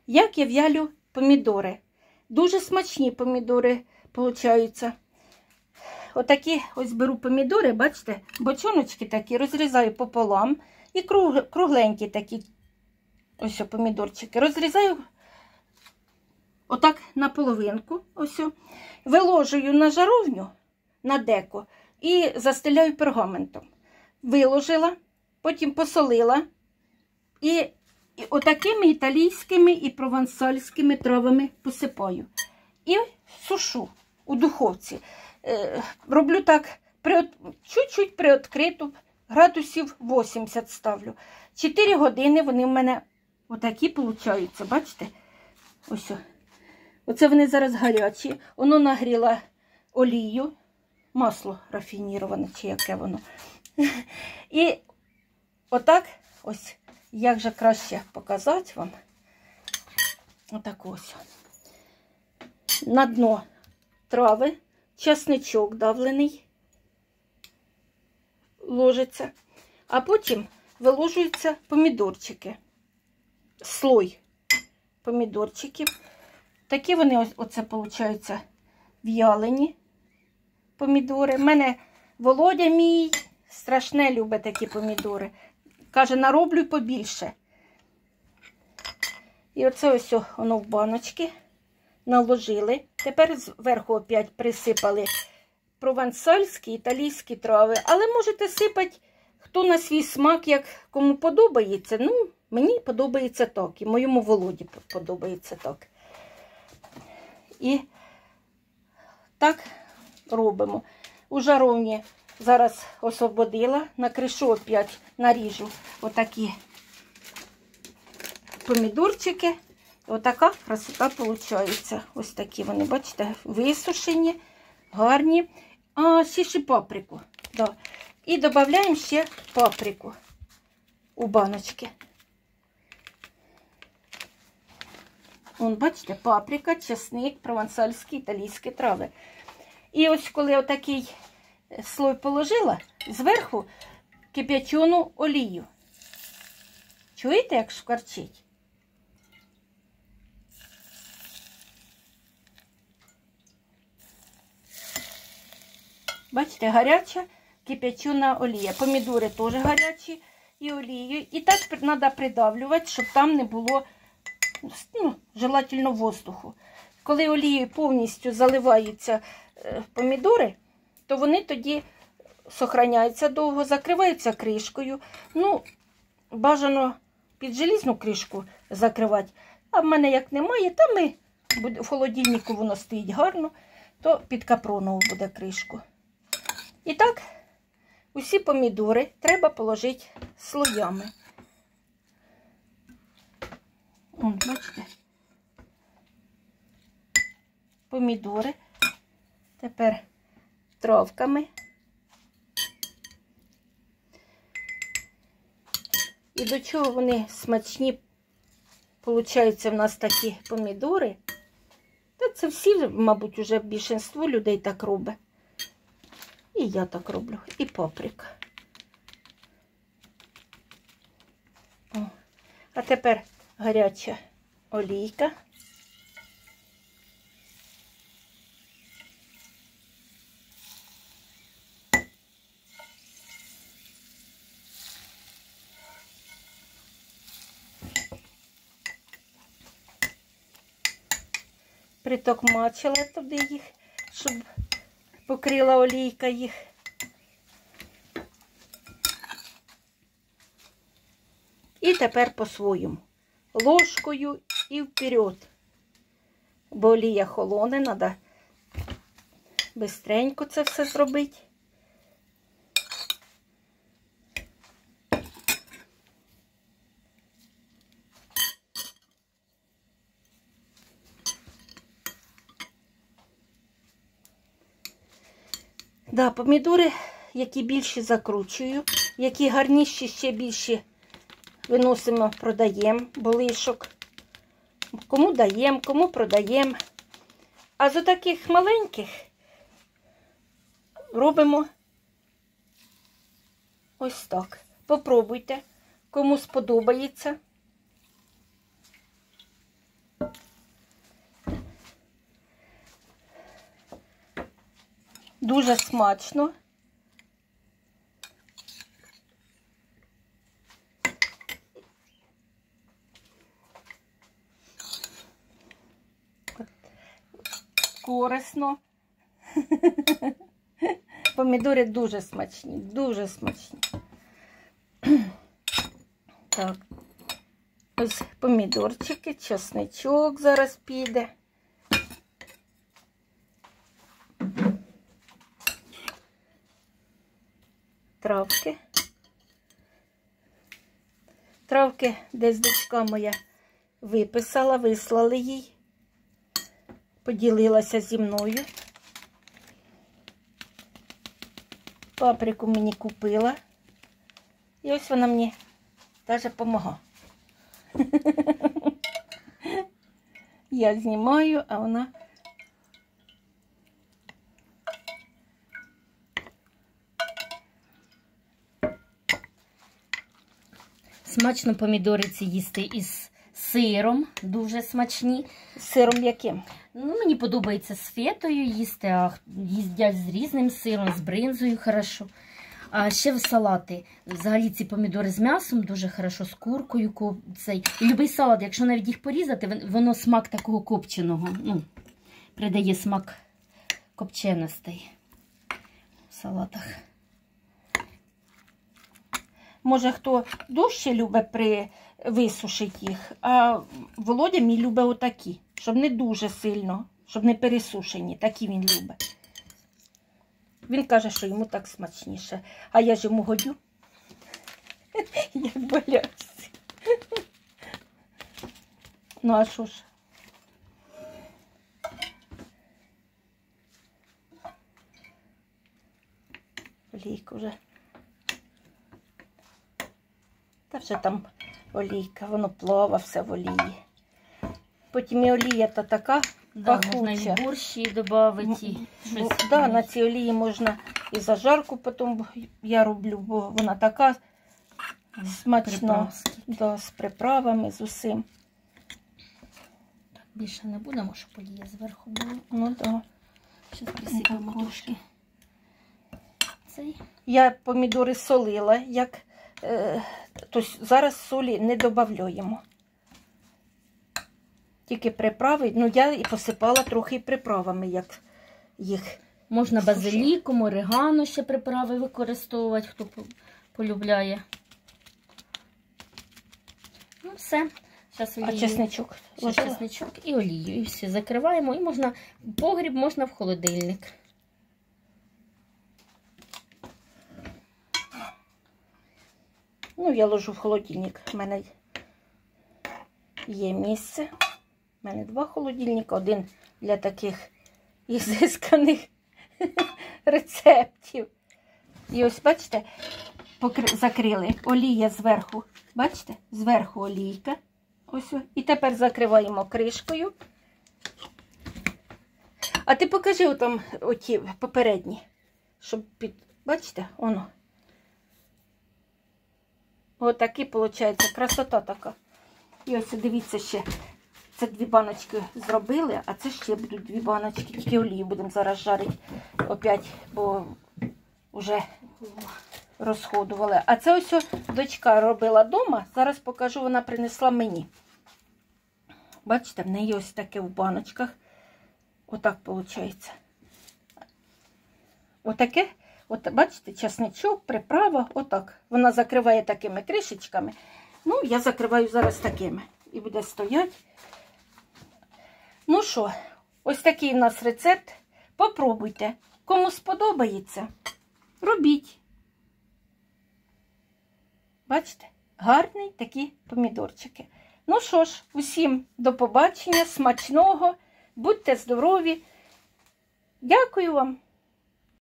Як я в'ялю помідори. Дуже смачні помідори получаються. Отакі ось беру помідори, бачите, бочоночки такі, розрізаю пополам. І кругленькі такі ось помідорчики. Розрізаю отак на половинку. Ось. Виложую на жаровню, на деко і застеляю пергаментом. Виложила, потім посолила і отакими італійськими і провансальськими травами посипаю. І сушу у духовці. Роблю так, чуть-чуть приоткриту, градусів 80 ставлю. 4 години вони в мене отакі получаються, бачите? Ось. Оце вони зараз гарячі. Воно нагріло олію, масло рафініроване, чи яке воно. І отак, ось, як же краще показати вам. Отак ось. На дно трави, чесничок давлений ложиться, а потім виложуються помідорчики. Слой помідорчиків. Такі вони, оце, виходить, в'ялені помідори. У мене Володя мій страшне любить такі помідори. Каже, нароблю побільше. І оце ось воно в баночки наложили. Тепер зверху опять присипали провансальські, італійські трави. Але можете сипати, хто на свій смак, як кому подобається. Ну, мені подобається так. І моєму Володі подобається так. І так робимо. У жаровні зараз освободила, на кришу опять наріжу отакі помідорчики. Отака красота виходить. Ось такі вони, бачите, висушені, гарні. А ще паприку. Да. І додаємо ще паприку у баночки. Вон, бачите, паприка, чесник, провансальські, італійські трави. І ось коли отакий слой положила, зверху кип'ячену олію. Чуєте, як шкварчить? Бачите, гаряча кип'ячена олія. Помідори теж гарячі і олією. І так треба придавлювати, щоб там не було, ну, желательно воздуху. Коли олією повністю заливаються помідори, то вони тоді зберігаються довго, закриваються кришкою. Ну, бажано під желізну кришку закривати. А в мене як немає, то ми, в холодильнику воно стоїть гарно, то під капронову буде кришку. І так, усі помідори треба положити слоями. Вон, бачите? Помідори. Тепер травками. І до чого вони смачні, получаються в нас такі помідори. Та це всі, мабуть, уже більшість людей так робить. І я так роблю. І паприка. О. А тепер гаряча олійка. Притокмачила туди їх, щоб покрила олійка їх. І тепер по-своєму. Ложкою і вперед. Бо олія холоне, треба бистренько це все зробити. Да, помідори, які більші закручую, які гарніші, ще більші виносимо, продаємо, болишок. Кому даємо, кому продаємо. А з таких маленьких робимо ось так. Попробуйте, кому сподобається. Дуже смачно. Корисно. Помідори дуже смачні, дуже смачні. Так, ось помідорчики, чесничок зараз піде. Травки. Травки десь дочка моя виписала, вислали їй. Поділилася зі мною. Паприку мені купила. І ось вона мені теж допомагає. Я знімаю, а вона... Смачно помідори ці їсти із сиром, дуже смачні. З сиром яким? Ну, мені подобається з фетою їсти, а їздять з різним сиром, з бринзою хорошо. А ще в салати. Взагалі ці помідори з м'ясом дуже хорошо, з куркою. І любий салат, якщо навіть їх порізати, воно смак такого копченого, ну, придає смак копченостей в салатах. Може, хто дужче любить висушити їх, а Володя мій любить отакі, щоб не дуже сильно, щоб не пересушені. Такі він любить. Він каже, що йому так смачніше. А я ж йому годю, як боявся. Ну, а що ж? Олійка вже. Та вже там олійка, воно плаває все в олії. Потім і олія та така пахуча. Можна і в борщі додати. Да, на цій олії можна і зажарку потім я роблю, бо вона така смачна. Да, з приправами, з усім. Так, більше не будемо, щоб олія зверху була. Ну так. Зараз присипемо трошки. Я помідори солила, як... Тобто зараз солі не додаємо. Тільки приправи. Ну, я і посипала трохи приправами, як їх. Можна базиліком, орегано ще приправи використовувати, хто полюбляє. Ну, все. Зараз олію. А чесничок? Ще чесничок і олію. І все, закриваємо. І можна в погріб, можна в холодильник. Ну, я ложу в холодильник. У мене є місце. У мене 2 холодильника. Один для таких ізисканих рецептів. І ось, бачите, закрили. Олія зверху. Бачите? Зверху олійка. Ось. І тепер закриваємо кришкою. А ти покажи отам оті попередні. Щоб під... Бачите? Воно. Ось такий, виходить, красота така. І ось, дивіться, ще, це 2 баночки зробили, а це ще будуть 2 баночки. Тільки олію будемо зараз жарити опять, бо вже розходували. А це ось дочка робила вдома, зараз покажу, вона принесла мені. Бачите, в неї ось таке в баночках. Отак виходить. Отаке. От, бачите, чесничок, приправа, отак. Вона закриває такими кришечками. Ну, я закриваю зараз такими. І буде стояти. Ну що, ось такий у нас рецепт. Попробуйте. Кому сподобається, робіть. Бачите, гарні такі помідорчики. Ну що ж, усім до побачення, смачного, будьте здорові. Дякую вам.